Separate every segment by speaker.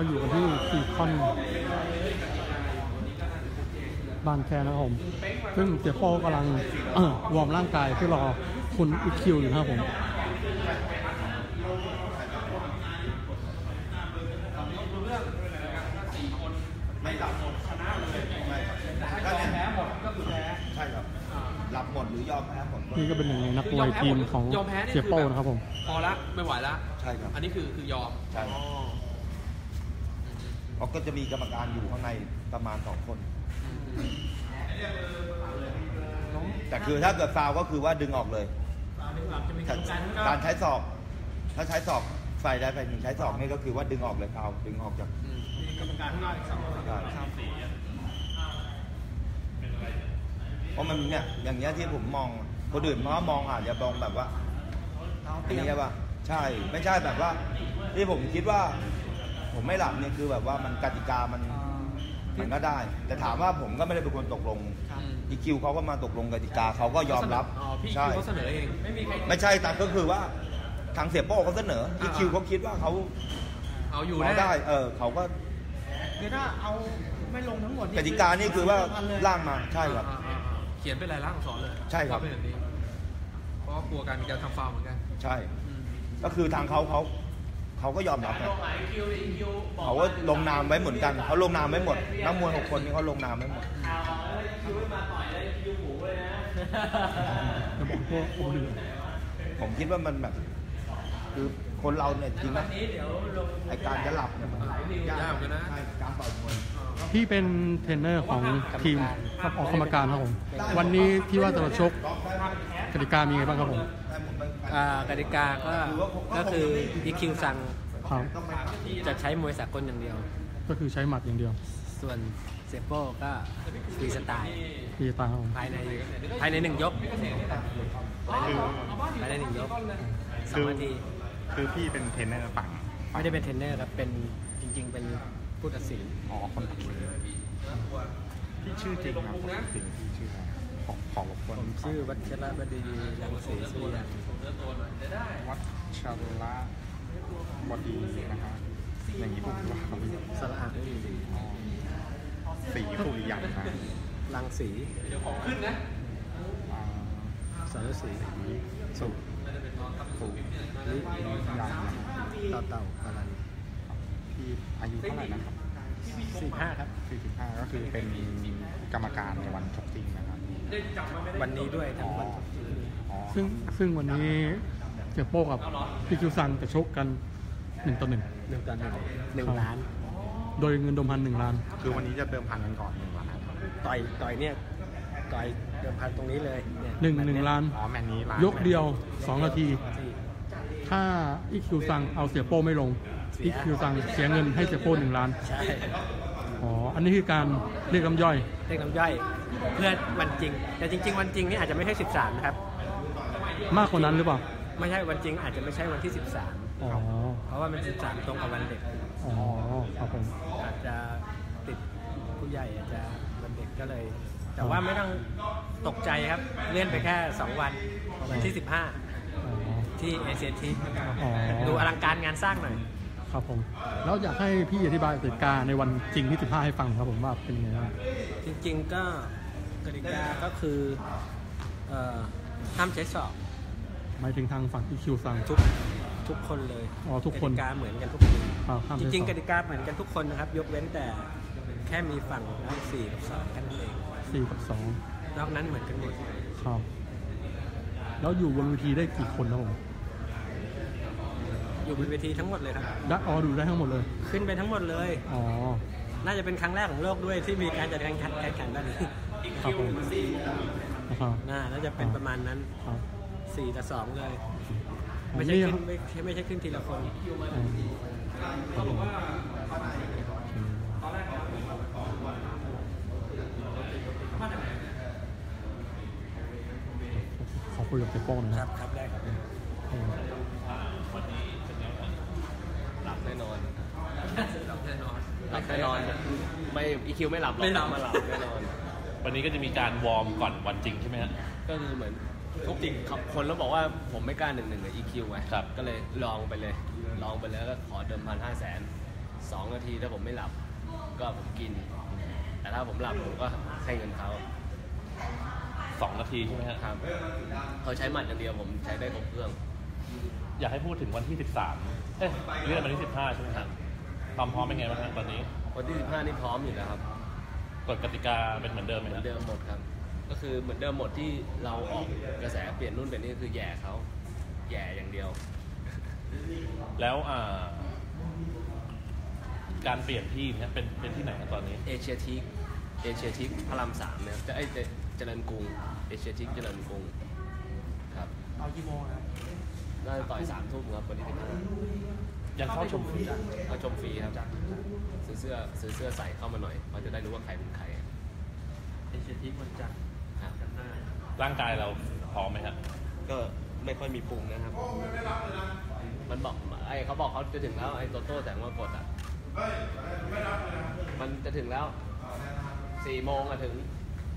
Speaker 1: อยู่กันที่ซีคอนบางแคนะครับผมซึ่งเสียโป้กำลังวอร์มร่างกายเพื่อรอคุณอีคิวอยู่นะครับผม
Speaker 2: ไม่รับหมดชนะเลยถ้ายอมแพ้หมดก็คือแพ้ใช่ครับรับหมดหรือยอมแพ้หมดนี่
Speaker 1: ก็เป็นหนึ่งในนักมวยทีมของเสียโป้นะครับผม
Speaker 3: พอละไม่ไหวละ
Speaker 2: ใช่ครับ
Speaker 3: อันนี้คือยอม
Speaker 2: ใช่เขาก็จะมีกรรมการอยู่ข้างในประมาณ2 คนแต่คือถ้าเกิดฟาวก็คือว่าดึงออกเลยการใช้ศอกถ้าใช้ศอกฝ่ายใดฝ่ายหนึ่งใช้ศอกนี่ก็คือว่าดึงออกเลยฟาวดึงออกจาก
Speaker 3: กรรมการข้างนอกอีก2 คน
Speaker 2: เพราะมันเนี่ยอย่างเงี้ยที่ผมมองคนอื่นมองอาจจะมองแบบว่าอันนี้ใช่ป่ะใช่ไม่ใช่แบบว่าที่ผมคิดว่าผมไม่หลับเนี่ยคือแบบว่ามันกติกามันก็ได้แต่ถามว่าผมก็ไม่ได้เป็นคนตกลงอีคิวเขาก็มาตกลงกติกาเขาก็ยอมรับ
Speaker 3: ใช่เขาเสนอเอง
Speaker 2: ไม่ใช่แต่ก็คือว่าทางเสียโป้เขาเสนออีคิวเขาคิดว่าเขา
Speaker 3: เอาอยู่
Speaker 2: ได้เขาก็
Speaker 4: คือถ้าเอาไม่ลงทั้งหมด
Speaker 2: กติกานี่คือว่าร่างมาใช่ครับ
Speaker 3: เขียนเป็นลายลักษณ์อักษรเลย
Speaker 2: ใช่ครับ
Speaker 3: เป็นแบบนี้เพราะกลัวการมีการทำฟาวล์เหมือนกัน
Speaker 2: ใช่ก็คือทางเขาก็ยอมรับเขาก็ลงนามไว้เหมือนกันเขาลงนามไว้หมดนักมวย6 คนนี้เขาลงนามไว้หมดผมคิดว่ามันแบบคือคนเราเนี่ยจริงนะไอการจะหลับเนี่ยมันยากนะการต่อยมวย
Speaker 1: ที่เป็นเทรนเนอร์ของทีมออกกรรมการครับผมวันนี้ที่ว่าจะชกกติกามีไงบ้างครับผม
Speaker 4: กติกาก็คืออีคิวสั่งจะใช้มวยสากลอย่างเดียว
Speaker 1: ก็คือใช้หมัดอย่างเดียว
Speaker 4: ส่วนเซโป้ก็ฟรีสไตล์ภายใน1 ยกภายใน1 ยก2 นาที
Speaker 5: คือพี่เป็นเทรนเนอร์ฝั่ง
Speaker 4: ไม่ได้เป็นเทรนเนอร์ครับเป็นจริงๆเป็นผู้ตัดสิน
Speaker 5: คนตัดสินพี่ชื่อจริงครับจริงพี่ชื่อของคน
Speaker 4: ชื่อวัชรบดีรังสีสุริยัน
Speaker 5: วัชรบดีนะครับอย่างนี้ผมว่าเขา
Speaker 4: สระอา
Speaker 5: สีสุริยันนะ
Speaker 4: รังสี
Speaker 3: เดี๋ยวของขึ้นนะ
Speaker 4: สารสี
Speaker 5: สุริยัน
Speaker 4: เต่าพลัน
Speaker 5: พี่อายุเท่าไหร่นะครับ
Speaker 4: 45ครับ
Speaker 5: 45ก็คือเป็นกรรมการในวันชกจริงนะครับ
Speaker 4: วันนี้ด้วยทั้งวัน
Speaker 1: ซึ่งวันนี้เสียโป้กับพี่คิวซังจะชกกัน1 ต่อ 1
Speaker 4: 1 ล้าน
Speaker 1: โดยเงินเดิมพัน1 ล้าน
Speaker 5: คือวันนี้จะเดิมพันกันก่อน1 ล้าน
Speaker 4: ต่อยเนี่ยต่อยเดิมพันตรงนี้เลย
Speaker 1: 1 ล้าน
Speaker 5: แมนนี้
Speaker 1: ยกเดียว2 นาทีถ้าอีคิวซังเอาเสียโป้ไม่ลงอีคิวซังเสียเงินให้เสียโป้1 ล้าน
Speaker 4: ใช่
Speaker 1: อันนี้คือการเรียกน้ำย่อย
Speaker 4: เพื่อวันจริงแต่จริงๆวันจริงนี่อาจจะไม่ใช่13นะครับ
Speaker 1: มากกว่านั้นหรือเปล่า
Speaker 4: ไม่ใช่วันจริงอาจจะไม่ใช่วันที่13เพราะว่ามัน13ตรงกับวันเด็ก
Speaker 1: ครับผม
Speaker 4: อาจจะติดผู้ใหญ่อาจจะวันเด็กก็เลยแต่ว่าไม่ต้องตกใจครับเลื่อนไปแค่2 วันที่15ที่เอเชียทีดูอลังการงานสร้างหน่อย
Speaker 1: ครับผมแล้วอยากให้พี่อธิบายกติกาในวันจริงที่15ให้ฟังครับผมว่าเป็นยังไงบ้าง
Speaker 4: จริงๆก็กติกาก็คือห้ามใช้ศอก
Speaker 1: หมายถึงทางฝั่งอีคิวซัง
Speaker 4: ทุกคนเลย
Speaker 1: ทุกคน
Speaker 4: กติกาเหมือนกันทุกคนจริงๆกติกาเหมือนกันทุกคนนะครับยกเว้นแต่แค่มีฝั่ง4 กับ 2แค่นั้นเอง
Speaker 1: 4 กับ 2
Speaker 4: นอกนั้นเหมือนกันหมด
Speaker 1: ครับแล้วอยู่บนเวทีได้กี่คนครับผม
Speaker 4: อยู่บนเวทีทั้งหมดเลยครับ
Speaker 1: ดูได้ทั้งหมดเลย
Speaker 4: ขึ้นไปทั้งหมดเลยน่าจะเป็นครั้งแรกของโลกด้วยที่มีการจัดการแข่งขันแบบนี้
Speaker 1: ครับผม
Speaker 4: น่าจะเป็นประมาณนั้น4 ต่อ 2เลยไม่ใช่ขึ้นทีละคน
Speaker 1: ขอคุยกับเจ๊โป้นะครับ
Speaker 4: ครับได้ครับ
Speaker 3: หลับแน่นอน
Speaker 4: ไม่อีคิวไม่หลับมาหลับแน่นอน
Speaker 3: วันนี้ก็จะมีการวอร์มก่อนวันจริงใช่ไหมฮะ
Speaker 4: ก็คือเหมือนทุกจริงคนแล้วบอกว่าผมไม่กล้า1-1กับ EQ ไงก็เลยลองไปเลยแล้วก็ขอเดิมพัน500,000
Speaker 6: 2 นาทีถ้าผมไม่หลับก็ผมกิน แต่ถ้าผมหลับผมก็ให้เงินเขา
Speaker 3: 2 นาทีใช่ไหมครับ
Speaker 6: ครับเขาใช้หมัดอย่างเดียวผมใช้ได้ครบเครื่อง
Speaker 3: อยากให้พูดถึงวันที่ 13 เลื่อนวันที่ 15 ใช่ไหมครับความพร้อมเป็นไงบ้างครับตอนนี้
Speaker 6: วันที่ 15 นี่พร้อมอยู่แล้วครับ
Speaker 3: กฎกติกาเป็นเหมือนเดิมไหม
Speaker 6: เหมื
Speaker 3: ค
Speaker 6: อ
Speaker 3: รับ
Speaker 6: นเดิมหมดครับ ก็คือเหมือนเดิมหมดที่เราออกกระแสเปลี่ยนนู่นเปลี่ยนนี่คือแย่เขาแย่อย่างเดียว
Speaker 3: แล้วการเปลี่ยนที่เนี่ยเป็นที่ไหนครับตอนนี้
Speaker 6: เอเชียทิกพระราม3เนี่ยจะเจริญกรุงเอเชียทิกเจริญกรุงครับ
Speaker 4: เอากี่โมงครับ
Speaker 6: น่าจะต่อย3 ทุ่มครับวันที่
Speaker 3: ยังเข้าชมฟรี
Speaker 6: 15ก็ชมฟรีครับซื้อเสื้อใส่เข้ามาหน่อยเราจะได้รู้ว่าใครเป็นใคร
Speaker 4: เอเชียทิกวันจันทร์
Speaker 6: ครับ
Speaker 4: กันหน้า
Speaker 3: ร่างกายเราพร้อมไหมครับ
Speaker 6: ก็ไม่ค่อยมีปรุงนะครับ มันบอกเขาบอกเขาจะถึงแล้วไอ้โตโต้แต่ว่ากดอ่ะมันจะถึงแล้ว4 โมงถึง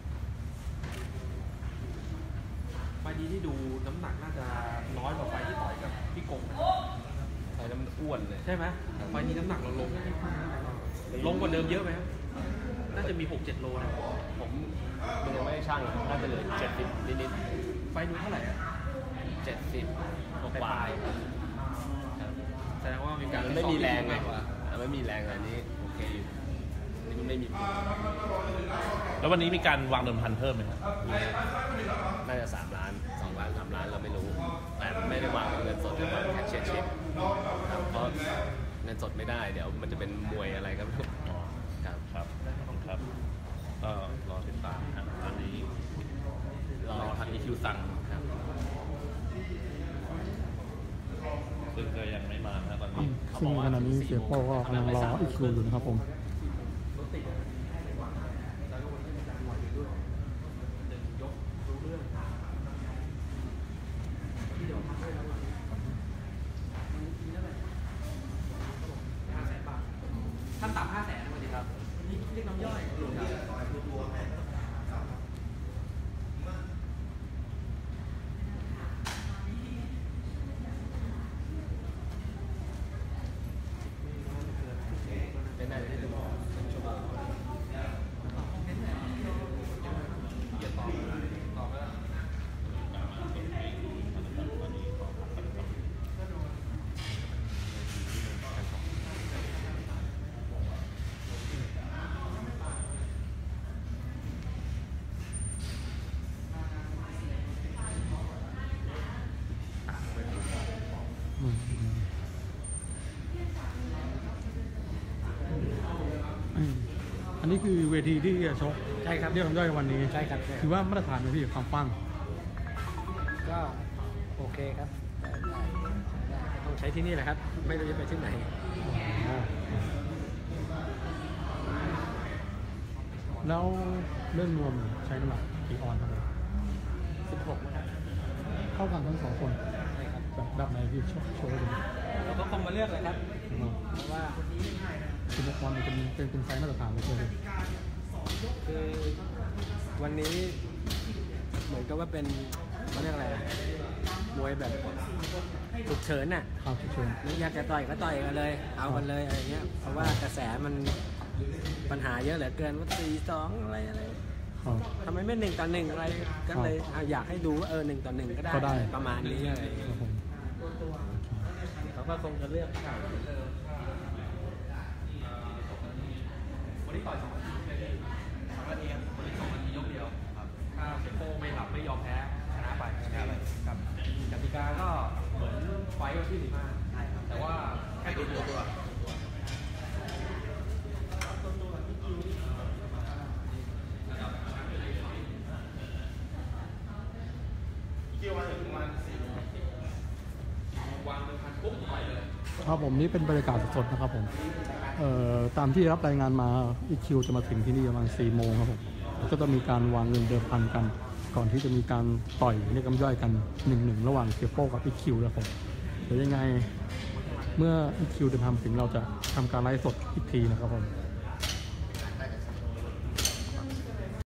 Speaker 7: ไฟล์นี้ที่ดูน้ำหนักน่าจะน้อยกว่าไฟล์ที่ต่อยกับพี่กงนะ
Speaker 6: ไอ้น้ำอ้วนเลย
Speaker 7: ใช่ไหมไฟล์นี้น้ำหนักเราลงกว่าเดิมเยอะไหมครับน่าจะมี 6-7 โลนะ
Speaker 6: ผมยังไม่ได้ช่างน่าจะเหลือ70 นิด
Speaker 7: ไฟล์นู้นเท่าไหร่อะ
Speaker 6: ๆ70 กว่าๆครับ
Speaker 7: แสดงว่ามีการ
Speaker 6: มันไม่มีแรงไง
Speaker 7: มากกว่า
Speaker 6: ไม่มีแรงอันนี้โอเคอยู่นี่มันไม่มี
Speaker 3: แล้ววันนี้มีการวางเดิมพันเพิ่มไหมครับ
Speaker 6: น่าจะ3 ล้าน 2 ล้าน 3 ล้านเราไม่รู้ แต่ไม่ได้วางเป็นเงินสดวางแคชเชียร์เช็คครับเพราะเงินสดไม่ได้เดี๋ยวมันจะเป็นมวยอะไรก็ไม่รู้ครับ
Speaker 3: ครับครับรอติดตามครับตอนนี้รอทาง EQ สั่ง
Speaker 6: ครับ
Speaker 3: ซึ่งก็ยังไม่มานะตอนนี้
Speaker 1: ซึ่งขณะนี้เสียโป้ก็กำลังรออีกคิวอยู่นะครับผม
Speaker 7: รถติดแล้วก็วันนี้มีการมวยด้วย1 ยกรู้เรื่องที่เดี๋ยวทำให้แล้วมีเท่าไหร่500,000 บาทขั้นต่ำ500,000สวัสดีครับนี่เรียกน้ำย่อย
Speaker 6: ไม่น่าจะได้ดู1 ชั่วโมงอย่าต่อไปแล้ว
Speaker 1: อันนี้คือเวทีที่จะชก
Speaker 4: ใช่ครับ
Speaker 1: เรียกน้ำย่อยวันนี้
Speaker 4: ใช่ครับใช่
Speaker 1: คือว่ามาตรฐานเลยพี่ความฟัง
Speaker 4: ก็โอเคครับได้ก็ต้องใช้ที่นี่แหละครับ ไม่รู้จะไปที่ไหน
Speaker 1: แล้วเรื่องรวมใช้น้ำหนักกี่ออนครับ
Speaker 4: 16นะครับ
Speaker 1: เท่ากันทั้ง2 คน
Speaker 4: ใช่ครับ
Speaker 1: แบบไหนที่โชว์เลย
Speaker 4: เราก็คงมาเลือกเลยครับ เพราะว่า
Speaker 1: คือละครมันเป็นไซส์มาตรฐานเลยใช่ไหม
Speaker 4: คือวันนี้เหมือนกับว่าเป็นเขาเรียกอะไรอะมวยแบบฉุกเฉินน่ะ
Speaker 1: ครับเชิญ
Speaker 4: นึกอยากจะต่อยก็ต่อยกันเลย เอากันเลยอะไรเงี้ย เพราะว่ากระแสมันปัญหาเยอะเหลือเกินว่า4-2อะไร
Speaker 1: ครับ
Speaker 4: ทำไมไม่1-1อะไรก็เลยอยากให้ดูว่า1-1ก็ได้
Speaker 1: ก็ได้
Speaker 4: ประมาณนี้อะไรอย่าง
Speaker 1: ค
Speaker 4: เงี้
Speaker 1: รับ
Speaker 4: ย
Speaker 1: ผม
Speaker 4: เขาก็คงจะเลือกข่าว
Speaker 7: วันนี้ต่อย2 นาทีเลย2 นาทีครับวันนี้2 นาทียกเดียวครับถ้าเซโป้ไม่หลับไม่ยอมแพ้ชนะไปครับกติกาก็เหมือนไฟล์วันที่15ใช่ครับแต่ว่าแค่ตัว
Speaker 1: ครับผมนี่เป็นบรรยากาศสดๆนะครับผมตามที่รับรายงานมาอีคิวจะมาถึงที่นี่ประมาณ4 โมงครับผมแล้วก็จะมีการวางเงินเดิมพันกัน ก่อนที่จะมีการต่อยเรียกน้ำย่อยกัน 1-1 ระหว่างเสียโป้กับอีคิวแล้วผมเดี๋ยวยังไงเมื่ออีคิวเดินทางถึงเราจะทำการไลฟ์สดอีกทีนะครับผม